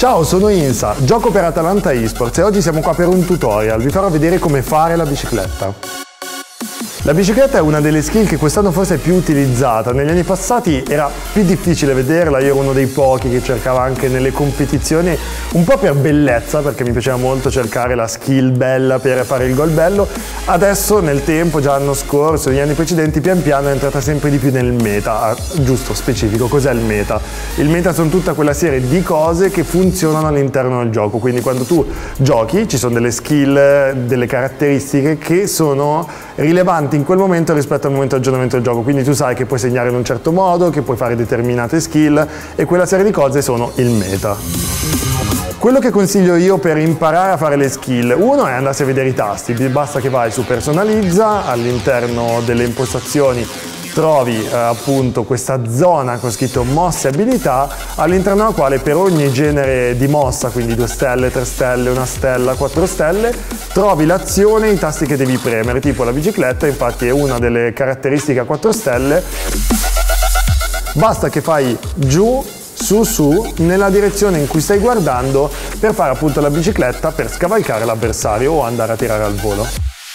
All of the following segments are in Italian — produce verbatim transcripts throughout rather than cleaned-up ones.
Ciao, sono Insa, gioco per Atalanta Esports e oggi siamo qua per un tutorial. Vi farò vedere come fare la bicicletta. La bicicletta è una delle skill che quest'anno forse è più utilizzata. Negli anni passati era più difficile vederla, io ero uno dei pochi che cercava anche nelle competizioni, un po' per bellezza, perché mi piaceva molto cercare la skill bella per fare il gol bello. Adesso nel tempo, già l'anno scorso, negli anni precedenti, pian piano è entrata sempre di più nel meta. Ah, giusto, specifico, cos'è il meta? Il meta sono tutta quella serie di cose che funzionano all'interno del gioco, quindi quando tu giochi ci sono delle skill, delle caratteristiche che sono rilevanti in quel momento rispetto al momento di aggiornamento del gioco, quindi tu sai che puoi segnare in un certo modo, che puoi fare determinate skill e quella serie di cose sono il meta. Quello che consiglio io per imparare a fare le skill, uno è andarsi a vedere i tasti, basta che vai su personalizza, all'interno delle impostazioni trovi eh, appunto questa zona con scritto mosse e abilità, all'interno della quale per ogni genere di mossa, quindi due stelle, tre stelle, una stella, quattro stelle, trovi l'azione e i tasti che devi premere, tipo la bicicletta infatti è una delle caratteristiche a quattro stelle, basta che fai giù, su su nella direzione in cui stai guardando per fare appunto la bicicletta per scavalcare l'avversario o andare a tirare al volo.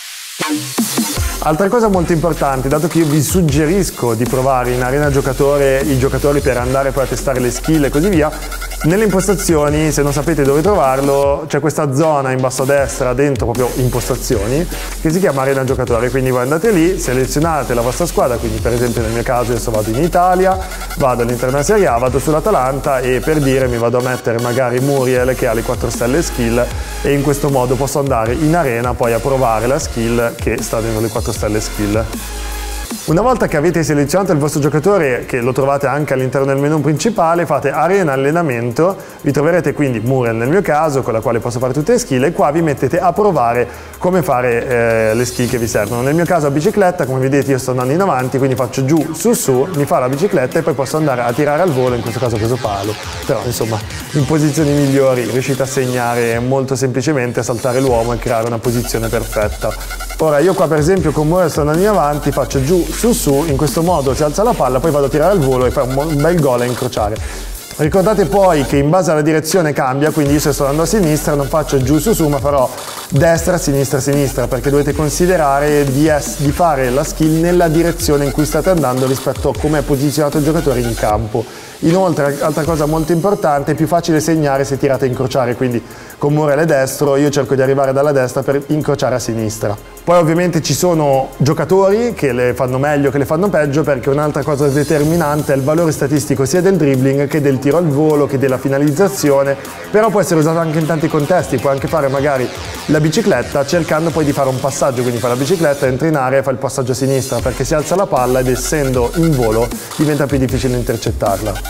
Altra cosa molto importante, dato che io vi suggerisco di provare in arena giocatore i giocatori per andare poi a testare le skill e così via, nelle impostazioni, se non sapete dove trovarlo, c'è questa zona in basso a destra, dentro proprio impostazioni, che si chiama arena giocatore, quindi voi andate lì, selezionate la vostra squadra, quindi per esempio nel mio caso adesso vado in Italia, vado all'interno della Serie A, vado sull'Atalanta e per dire mi vado a mettere magari Muriel che ha le quattro stelle skill e in questo modo posso andare in arena poi a provare la skill che sta dentro le quattro stelle skill. Una volta che avete selezionato il vostro giocatore, che lo trovate anche all'interno del menu principale, fate arena allenamento, vi troverete quindi Muriel nel mio caso, con la quale posso fare tutte le skill, e qua vi mettete a provare come fare eh, le skill che vi servono. Nel mio caso a bicicletta, come vedete io sto andando in avanti, quindi faccio giù, su, su, mi fa la bicicletta e poi posso andare a tirare al volo, in questo caso ho preso palo, però insomma in posizioni migliori riuscite a segnare molto semplicemente, a saltare l'uomo e creare una posizione perfetta. Ora io qua per esempio con Muriel sto andando in avanti, faccio giù, su su, in questo modo si alza la palla, poi vado a tirare al volo e fa un bel gol a incrociare. Ricordate poi che in base alla direzione cambia, quindi io se sto andando a sinistra non faccio giù su su ma farò destra, sinistra, sinistra, perché dovete considerare di, es- di fare la skill nella direzione in cui state andando rispetto a come è posizionato il giocatore in campo. Inoltre, altra cosa molto importante, è più facile segnare se tirate a incrociare, quindi con Muriel è destro, io cerco di arrivare dalla destra per incrociare a sinistra. Poi ovviamente ci sono giocatori che le fanno meglio, che le fanno peggio, perché un'altra cosa determinante è il valore statistico sia del dribbling che del tiro al volo, che della finalizzazione, però può essere usato anche in tanti contesti, puoi anche fare magari la bicicletta cercando poi di fare un passaggio, quindi fa la bicicletta, entra in area e fa il passaggio a sinistra, perché si alza la palla ed essendo in volo diventa più difficile intercettarla.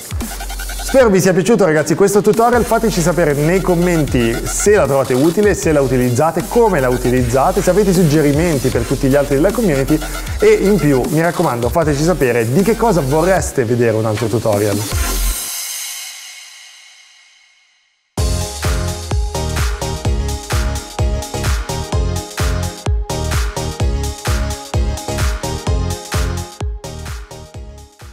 Spero vi sia piaciuto ragazzi questo tutorial, fateci sapere nei commenti se la trovate utile, se la utilizzate, come la utilizzate, se avete suggerimenti per tutti gli altri della community e in più mi raccomando fateci sapere di che cosa vorreste vedere un altro tutorial.